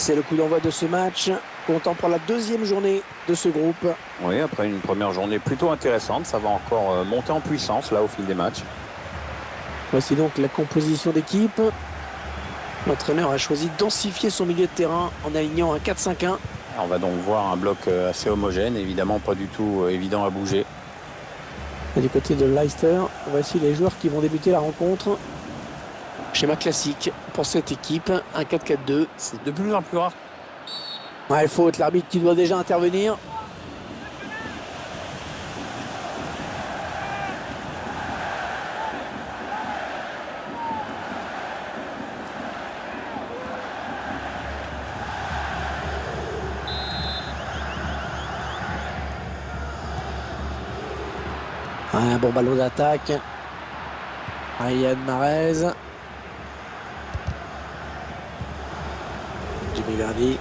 C'est le coup d'envoi de ce match, comptant pour la deuxième journée de ce groupe. Oui, après une première journée plutôt intéressante, ça va encore monter en puissance là au fil des matchs. Voici donc la composition d'équipe. L'entraîneur a choisi de densifier son milieu de terrain en alignant un 4-5-1. On va donc voir un bloc assez homogène, évidemment pas du tout évident à bouger. Et du côté de Leicester, voici les joueurs qui vont débuter la rencontre. Schéma classique pour cette équipe, un 4-4-2. C'est de plus en plus rare. Ouais, faute, l'arbitre qui doit déjà intervenir. Un bon ballon d'attaque. Riyad Mahrez. Jimmy Vardy.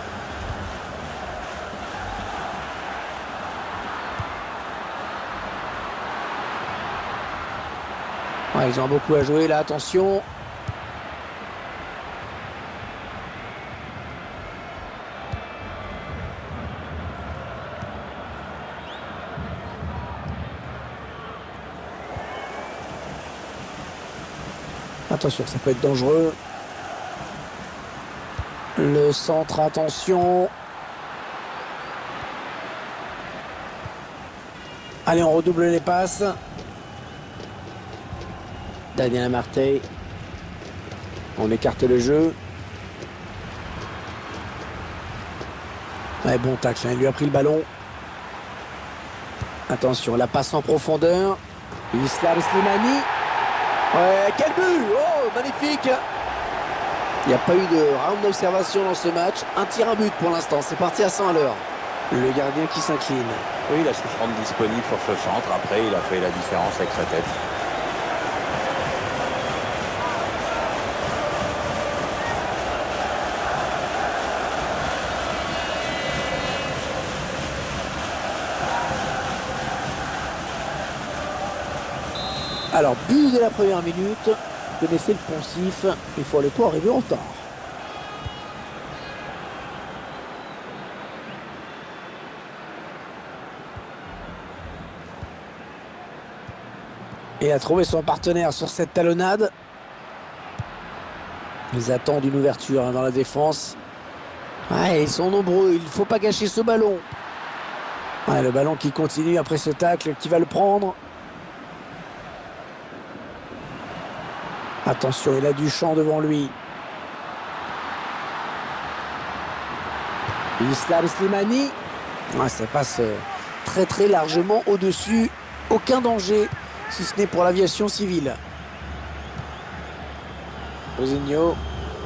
Ouais, ils ont beaucoup à jouer là, attention. Attention, ça peut être dangereux. Le centre, attention. Allez, on redouble les passes. Daniel Amartey. On écarte le jeu. Ouais, bon tacle, hein, il lui a pris le ballon. Attention, la passe en profondeur. Islam Slimani. Ouais, quel but! Oh, magnifique! Il n'y a pas eu de round d'observation dans ce match. Un tir à but pour l'instant. C'est parti à 100 à l'heure. Le gardien qui s'incline. Oui, il a su se rendre disponible sur ce centre. Après, il a fait la différence avec sa tête. Alors, but de la première minute, vous connaissez le poncif, il faut aller pas arriver en retard. Il a trouvé son partenaire sur cette talonnade. Ils attendent une ouverture dans la défense. Ouais, ils sont nombreux, il ne faut pas gâcher ce ballon. Ouais, le ballon qui continue après ce tacle, qui va le prendre. Attention, il a du champ devant lui. Islam Slimani. Ouais, ça passe très très largement au-dessus. Aucun danger, si ce n'est pour l'aviation civile. Osigno.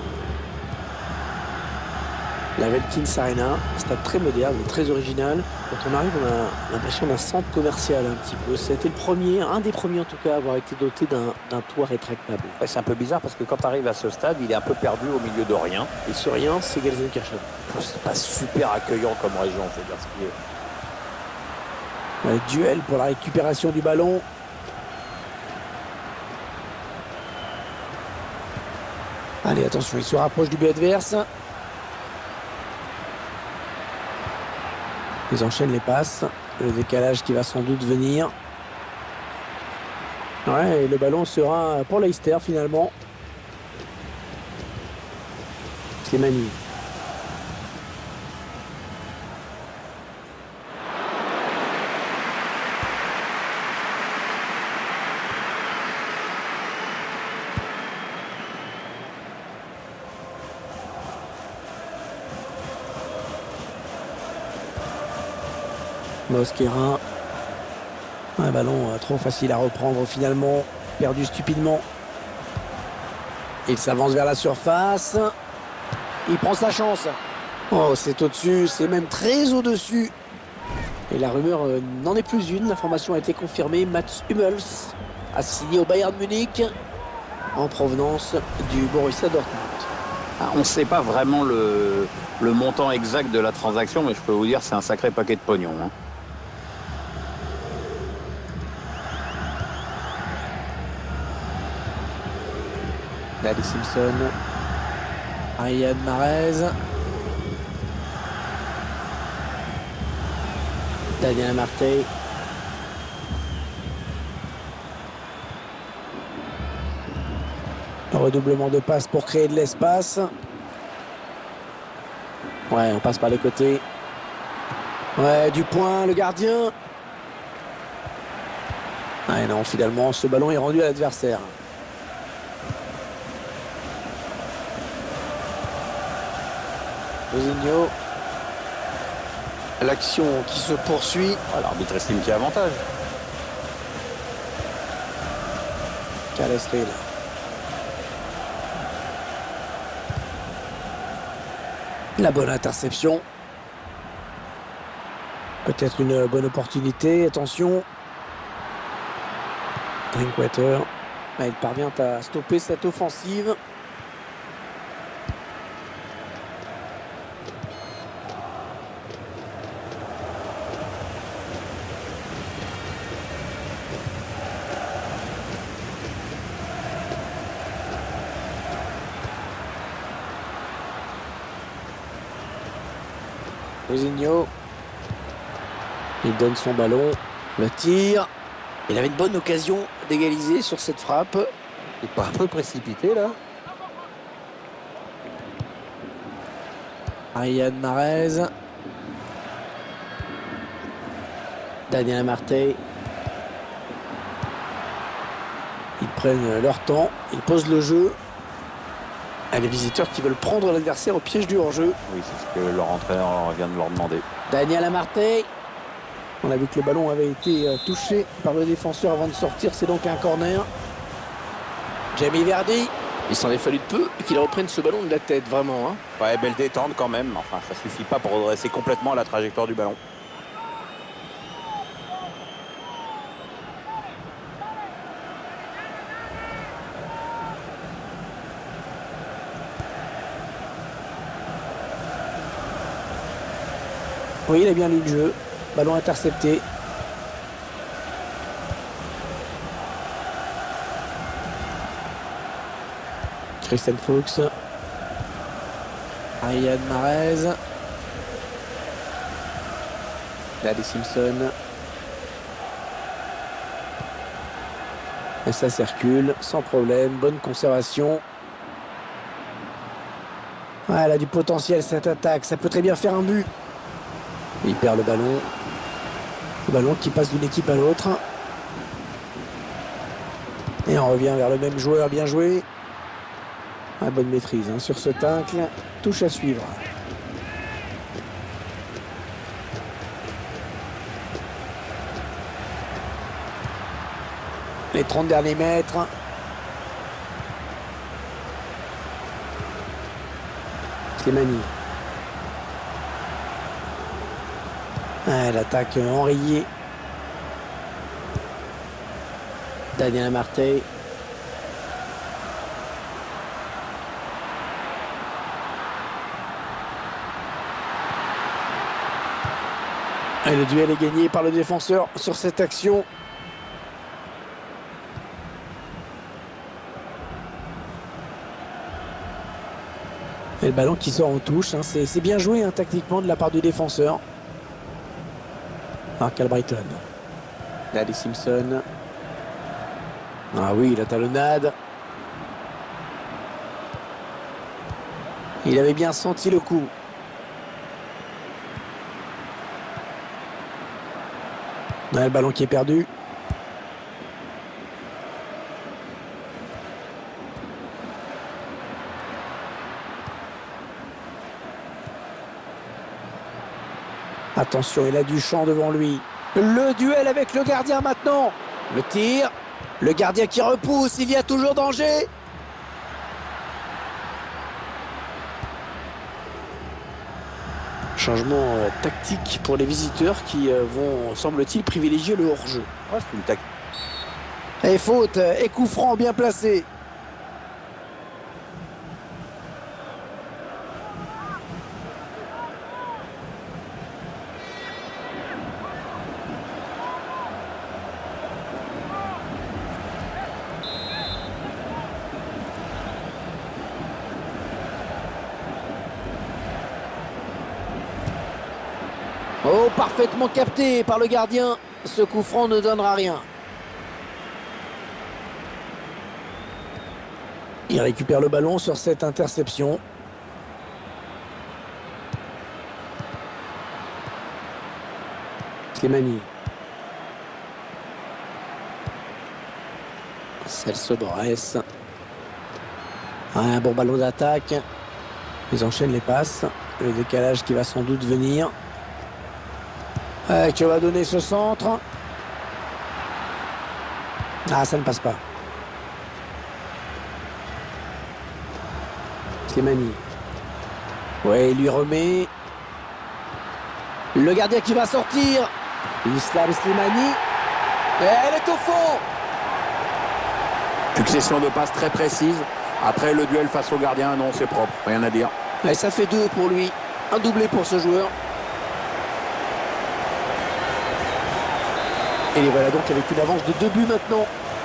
La Veltins Arena, un stade très moderne, très original. Quand on arrive, on a l'impression d'un centre commercial un petit peu. C'était le premier, un des premiers en tout cas, à avoir été doté d'un toit rétractable. Ouais, c'est un peu bizarre parce que quand tu arrives à ce stade, il est un peu perdu au milieu de rien. Et ce rien, c'est Gelsenkirchen. C'est pas super accueillant comme région, faut dire ce qui est. Ouais, duel pour la récupération du ballon. Allez, attention, il se rapproche du but adverse. Ils enchaînent les passes. Le décalage qui va sans doute venir. Ouais, et le ballon sera pour Leicester finalement. Slimani. Mosquera. Un ballon trop facile à reprendre finalement. Perdu stupidement. Il s'avance vers la surface. Il prend sa chance. Oh, c'est au-dessus. C'est même très au-dessus. Et la rumeur n'en est plus une. L'information a été confirmée. Mats Hummels a signé au Bayern Munich en provenance du Borussia Dortmund. Ah, on ne sait pas vraiment le montant exact de la transaction, mais je peux vous dire c'est un sacré paquet de pognon. Hein. Daddy Simpson. Riyad Mahrez. Daniel Amartey. Un redoublement de passes pour créer de l'espace. Ouais, on passe par les côtés. Ouais, du point, le gardien. Ah non, finalement, ce ballon est rendu à l'adversaire. Josinho. L'action qui se poursuit. Ah, l'arbitre estime qu'il y a avantage. Calesril. La bonne interception. Peut-être une bonne opportunité. Attention. Drinkwater. Il parvient à stopper cette offensive. Josinho. Il donne son ballon. Le tir. Il avait une bonne occasion d'égaliser sur cette frappe. Il est pas un peu précipité là? Riyad Mahrez. Daniel Amartey. Ils prennent leur temps. Ils posent le jeu. Et les visiteurs qui veulent prendre l'adversaire au piège du hors-jeu. Oui, c'est ce que leur entraîneur vient de leur demander. Daniel Amartey. On a vu que le ballon avait été touché par le défenseur avant de sortir. C'est donc un corner. Jamie Vardy. Il s'en est fallu de peu qu'il reprenne ce ballon de la tête, vraiment. Ouais, belle détente quand même. Enfin, ça suffit pas pour redresser complètement la trajectoire du ballon. Oui, il a bien lu le jeu. Ballon intercepté. Christian Fuchs. Riyad Mahrez. Daddy Simpson. Et ça circule sans problème. Bonne conservation. Ah, elle a du potentiel cette attaque. Ça peut très bien faire un but. Il perd le ballon. Le ballon qui passe d'une équipe à l'autre. Et on revient vers le même joueur. Bien joué. Ah, bonne maîtrise sur ce tacle. Touche à suivre. Les 30 derniers mètres. Slimani. Ah, l'attaque enrayée. Daniel Amartey. Et le duel est gagné par le défenseur sur cette action. Et le ballon qui sort en touche. C'est bien joué tactiquement de la part du défenseur. Mark Albrighton. Daddy Simpson. Ah oui, la talonnade. Il avait bien senti le coup. Ouais, le ballon qui est perdu. Attention, il a du champ devant lui. Le duel avec le gardien maintenant. Le tir. Le gardien qui repousse. Il y a toujours danger. Changement tactique pour les visiteurs qui vont, semble-t-il, privilégier le hors-jeu. Ouais, c'est une tactique. Et faute, et coup franc bien placé. Oh, parfaitement capté par le gardien. Ce coup franc ne donnera rien. Il récupère le ballon sur cette interception. Slimani. Celso Borges. Un bon ballon d'attaque. Ils enchaînent les passes. Le décalage qui va sans doute venir. Qui va donner ce centre. Ah, ça ne passe pas. Slimani. Ouais, il lui remet. Le gardien qui va sortir. Islam Slimani. Et elle est au fond. Succession de passes très précises. Après le duel face au gardien, non, c'est propre. Rien à dire. Et ça fait 2 pour lui. Un doublé pour ce joueur. Et les voilà donc avec une avance de 2 buts maintenant.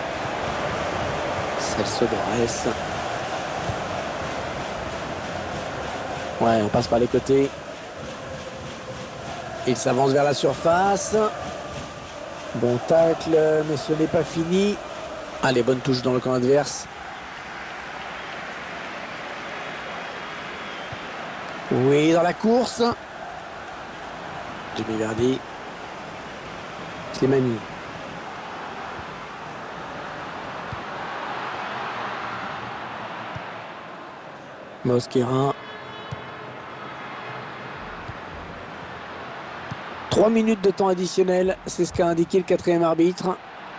Celso Borges. Ouais, on passe par les côtés. Il s'avance vers la surface. Bon tacle, mais ce n'est pas fini. Allez, bonne touche dans le camp adverse. Oui, dans la course. Jimmy Verdi. Slimani. Mosquera. 3 minutes de temps additionnel, c'est ce qu'a indiqué le 4e arbitre.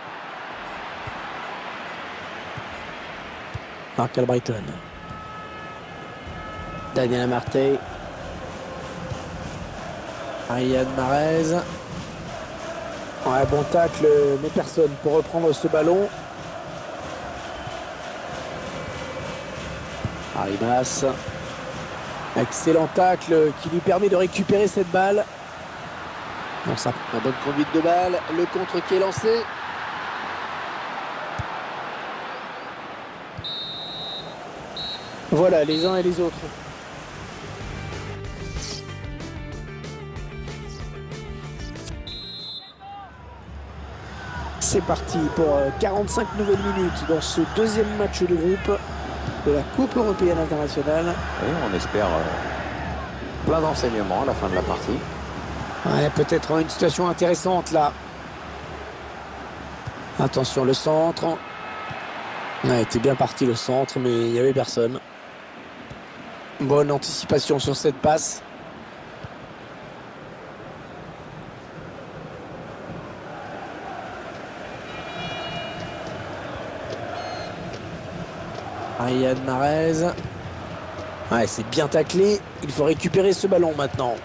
Marc Albrighton. Daniel Amartey. Riyad Mahrez. Ouais, bon tacle, mais personne pour reprendre ce ballon. Arribas. Excellent tacle qui lui permet de récupérer cette balle. Bon, ça prend une bonne conduite de balle. Le contre qui est lancé. Voilà, les uns et les autres. C'est parti pour 45 nouvelles minutes dans ce 2e match de groupe de la Coupe européenne internationale. Oui, on espère plein d'enseignements à la fin de la partie. Ouais, peut-être une situation intéressante là. Attention, le centre. Ouais, était bien parti le centre, mais il n'y avait personne. Bonne anticipation sur cette passe. Riyad Mahrez. Ouais, c'est bien taclé. Il faut récupérer ce ballon maintenant.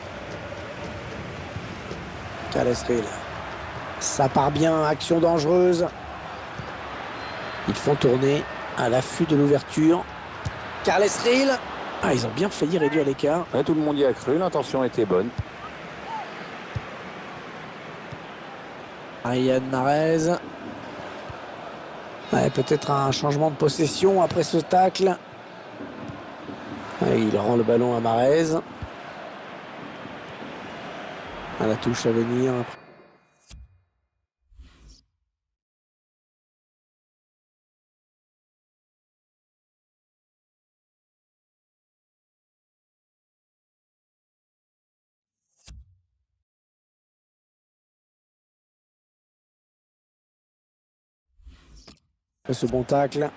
Calesril. Ça part bien, action dangereuse. Ils font tourner à l'affût de l'ouverture. Calesril. Ah, ils ont bien failli réduire l'écart. Ouais, tout le monde y a cru, l'intention était bonne. Riyad Mahrez. Ouais, peut-être un changement de possession après ce tacle. Ouais, il rend le ballon à Mahrez. À la touche à venir. Ce bon tacle.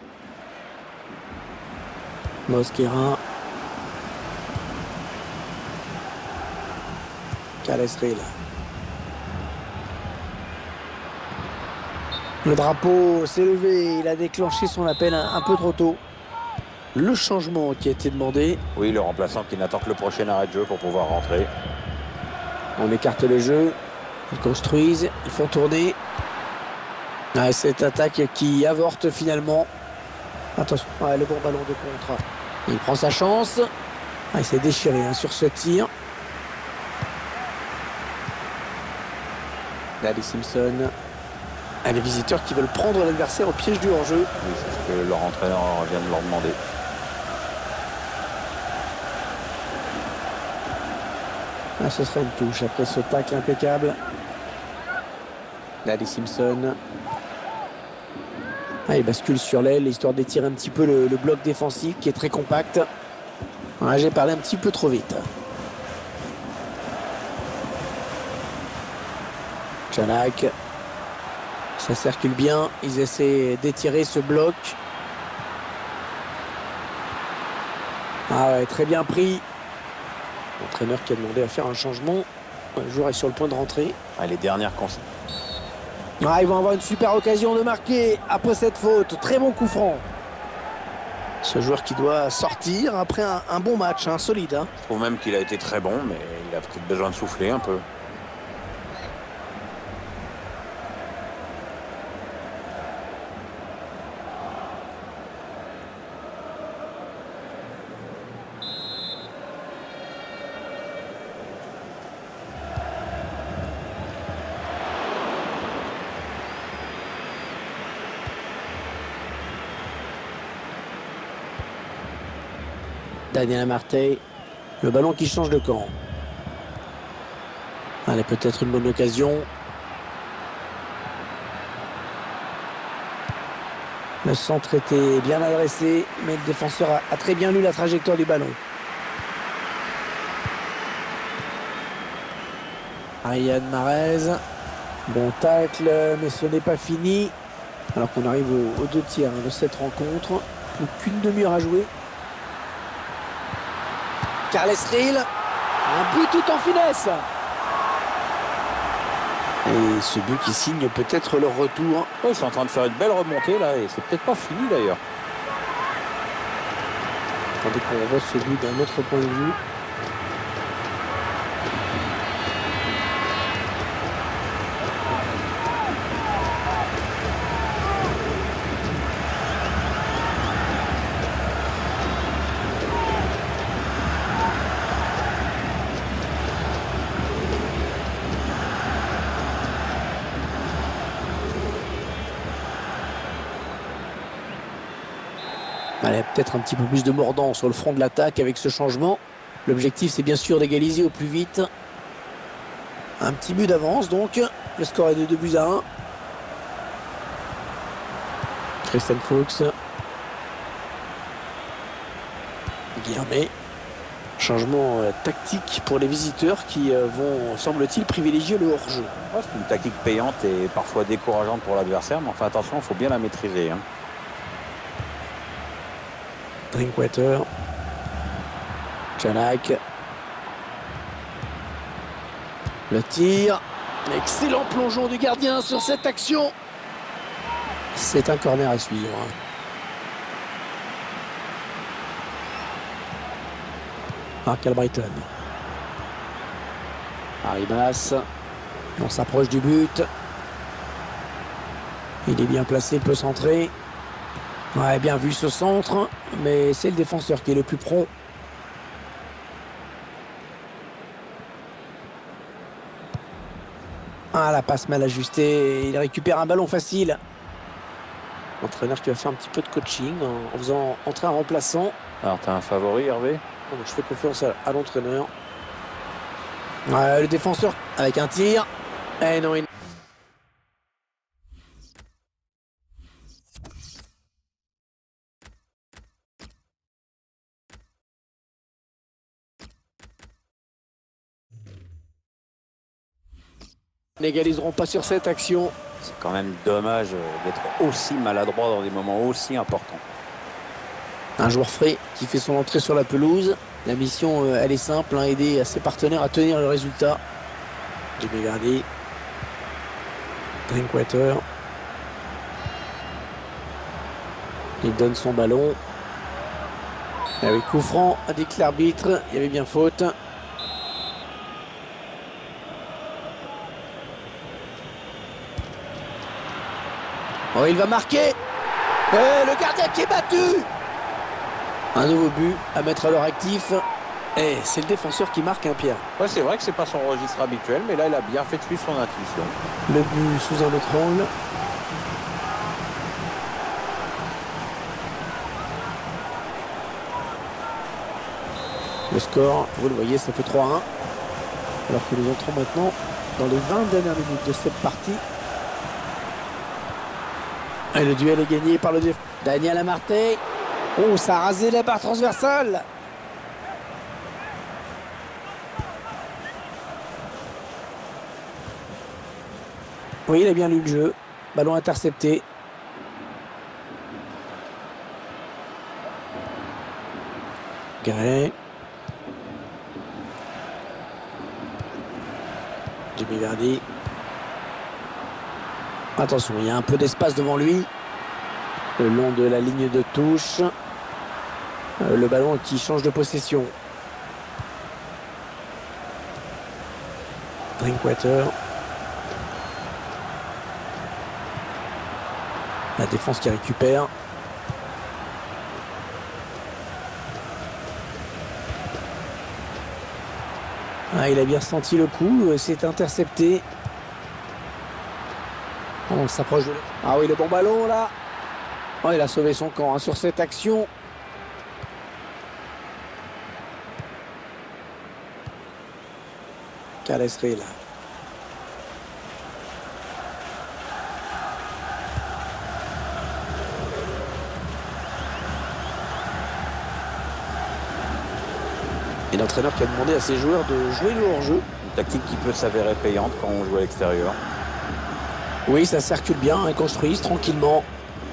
Mosquera. Calesril. Le drapeau s'est levé. Il a déclenché son appel un peu trop tôt. Le changement qui a été demandé. Oui, le remplaçant qui n'attend que le prochain arrêt de jeu pour pouvoir rentrer. On écarte le jeu. Ils construisent. Ils font tourner. Ah, cette attaque qui avorte finalement. Attention, ouais, le bon ballon de contre. Il prend sa chance. Ah, il s'est déchiré sur ce tir. Daley Simpson. Ah, les visiteurs qui veulent prendre l'adversaire au piège du hors-jeu. Oui, c'est ce que leur entraîneur vient de leur demander. Ah, ce serait une touche après ce tacle impeccable. Daddy Simpson. Ah, il bascule sur l'aile, histoire d'étirer un petit peu le bloc défensif qui est très compact. Ah, j'ai parlé un petit peu trop vite. Chanak. Ça circule bien. Ils essaient d'étirer ce bloc. Ah ouais, très bien pris. L'entraîneur qui a demandé à faire un changement. Le joueur est sur le point de rentrer. Ah, les dernières consignes. Ah, ils vont avoir une super occasion de marquer après cette faute. Très bon coup franc. Ce joueur qui doit sortir après un bon match, solide. Je trouve même qu'il a été très bon, mais il a peut-être besoin de souffler un peu. Daniel Amartey, le ballon qui change de camp. Allez, peut-être une bonne occasion. Le centre était bien adressé, mais le défenseur a très bien lu la trajectoire du ballon. Riyad Mahrez, bon tacle, mais ce n'est pas fini. Alors qu'on arrive aux 2 tiers de cette rencontre. Plus qu'une demi-heure à jouer. Carles Rill, un but tout en finesse. Et ce but qui signe peut-être leur retour. Oh, ils sont en train de faire une belle remontée là, et c'est peut-être pas fini d'ailleurs. Attendez qu'on voit ce but d'un autre point de vue. Allez, peut-être un petit peu plus de mordant sur le front de l'attaque avec ce changement. L'objectif, c'est bien sûr d'égaliser au plus vite. Un petit but d'avance, donc. Le score est de 2-1. Christian Fuchs. Guilhermet. Changement tactique pour les visiteurs qui vont, semble-t-il, privilégier le hors-jeu. Ouais, c'est une tactique payante et parfois décourageante pour l'adversaire, mais enfin attention, il faut bien la maîtriser. Drinkwater. Chanak. Le tir. Excellent plongeon du gardien sur cette action. C'est un corner à suivre. Mark Albrighton. Arribas. On s'approche du but. Il est bien placé, il peut centrer. Ouais, bien vu ce centre, mais c'est le défenseur qui est le plus prompt. Ah, la passe mal ajustée. Il récupère un ballon facile. L'entraîneur qui va faire un petit peu de coaching en faisant entrer un remplaçant. Alors, tu as un favori, Hervé? Donc, je fais confiance à l'entraîneur. Ouais, le défenseur avec un tir. Eh non, il... n'égaliseront pas sur cette action. C'est quand même dommage d'être aussi maladroit dans des moments aussi importants. Un joueur frais qui fait son entrée sur la pelouse. La mission, elle est simple, aider ses partenaires à tenir le résultat. Jimmy Vardy. Drinkwater. Il donne son ballon. Avec coup franc, indique l'arbitre. Il y avait bien faute. Oh, il va marquer. Et le gardien qui est battu. Un nouveau but à mettre à leur actif. Et c'est le défenseur qui marque, Pierre. Ouais, c'est vrai que c'est pas son registre habituel, mais là, il a bien fait suivre son intuition. Le but sous un autre angle. Le score, vous le voyez, ça fait 3-1. Alors que nous entrons maintenant dans les 20 dernières minutes de cette partie. Et le duel est gagné par le défenseur. Daniel Amartey. Oh, ça a rasé la barre transversale. Oui, il a bien lu le jeu. Ballon intercepté. Gray. Jimmy Vardy. Attention, il y a un peu d'espace devant lui. Le long de la ligne de touche. Le ballon qui change de possession. Drinkwater. La défense qui récupère. Ah, il a bien senti le coup. C'est intercepté. On s'approche de... Ah oui, le bon ballon là. Oh, il a sauvé son camp hein, sur cette action. Calesri là. Et l'entraîneur qui a demandé à ses joueurs de jouer le hors-jeu. Une tactique qui peut s'avérer payante quand on joue à l'extérieur. Oui, ça circule bien, ils construisent tranquillement.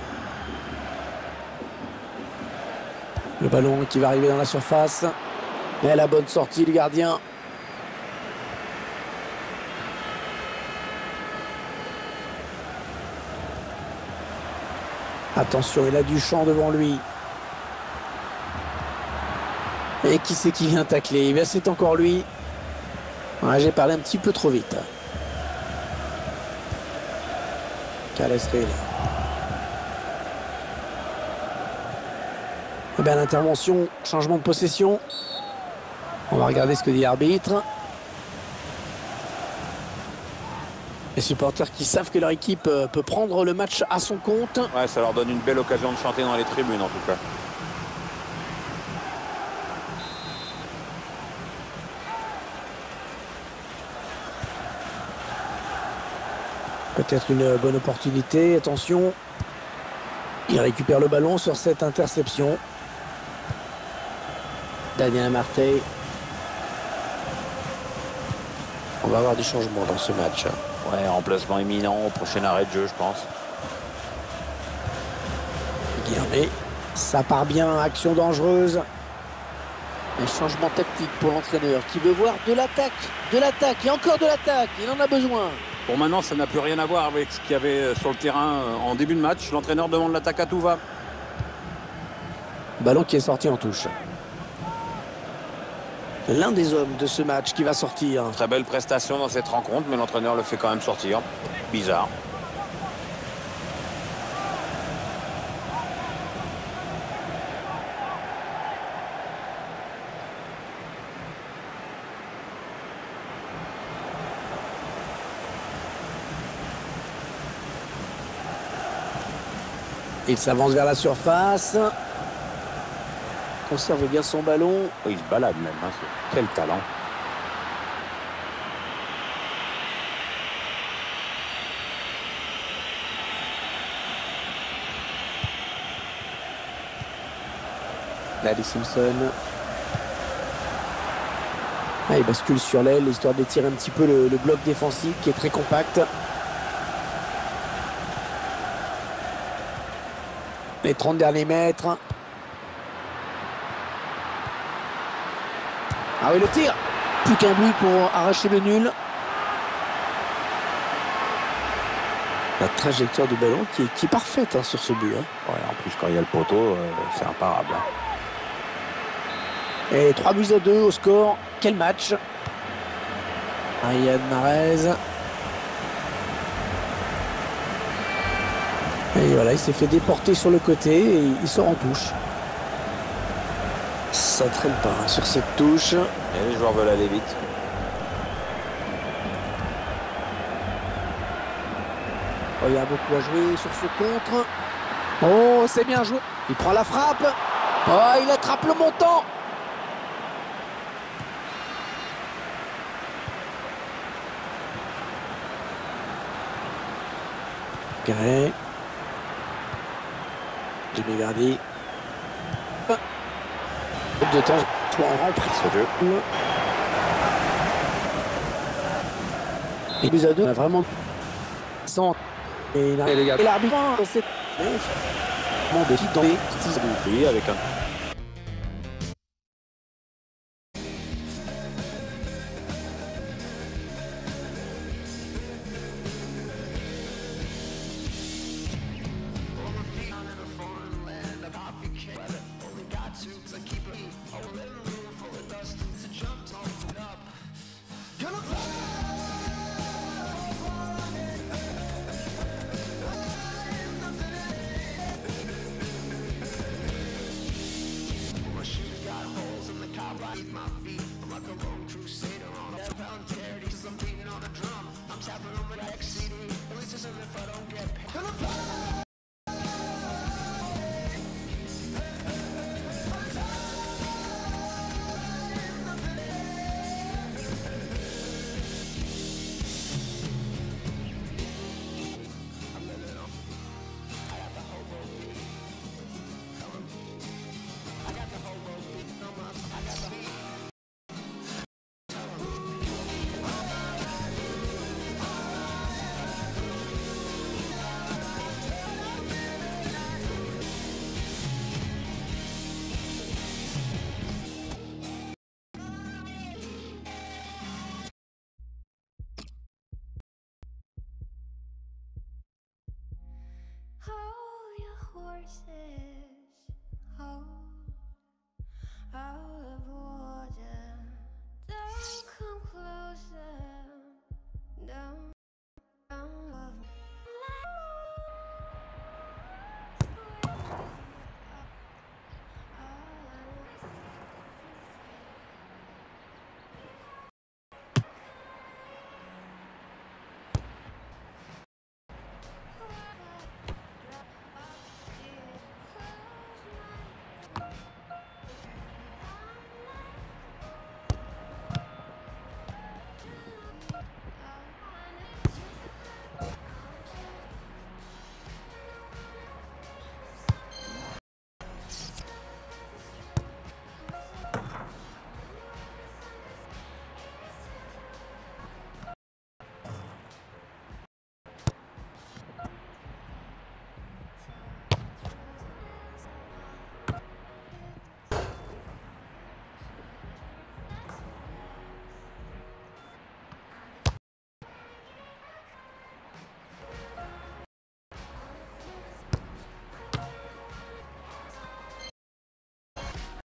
Le ballon qui va arriver dans la surface. Et la bonne sortie du gardien. Attention, il a du champ devant lui. Et qui c'est qui vient tacler? Eh bien, c'est encore lui. Ouais, j'ai parlé un petit peu trop vite. Calesri. Eh bien, l'intervention, changement de possession. On va regarder ce que dit l'arbitre. Les supporters qui savent que leur équipe peut prendre le match à son compte. Ouais, ça leur donne une belle occasion de chanter dans les tribunes en tout cas. Peut-être une bonne opportunité. Attention. Il récupère le ballon sur cette interception. Daniel Amartey. On va avoir du changement dans ce match. Ouais, remplacement imminent au prochain arrêt de jeu, je pense. Guilhermet. Ça part bien. Action dangereuse. Un changement tactique pour l'entraîneur qui veut voir de l'attaque et encore de l'attaque. Il en a besoin. Bon, maintenant, ça n'a plus rien à voir avec ce qu'il y avait sur le terrain en début de match. L'entraîneur demande l'attaque à tout va. Ballon qui est sorti en touche. L'un des hommes de ce match qui va sortir. Très belle prestation dans cette rencontre, mais l'entraîneur le fait quand même sortir. Bizarre. Il s'avance vers la surface. Conserve bien son ballon. Il se balade même. Hein. Quel talent. Daddy Simpson. Ah, il bascule sur l'aile, histoire d'étirer un petit peu le bloc défensif qui est très compact. Les 30 derniers mètres. Ah oui, le tir. Plus qu'un but pour arracher le nul. La trajectoire du ballon qui est parfaite hein, sur ce but. Hein. Ouais, en plus, quand il y a le poteau, c'est imparable. Hein. Et 3-2 au score. Quel match. Riyad Mahrez. Et voilà, il s'est fait déporter sur le côté et il sort en touche. Ça traîne pas hein, sur cette touche. Et les joueurs veulent aller vite. Oh, il y a beaucoup à jouer sur ce contre. Oh, c'est bien joué. Il prend la frappe. Oh, il attrape le montant. récupéré. Jimmy Vardy. De temps, soit en reprise Ce jeu. Et plus à deux, on a vraiment sans. Et l'arbitre, c'est bon de dans les Oui, avec un. Hold your horses, hold out of water. Don't come closer, don't.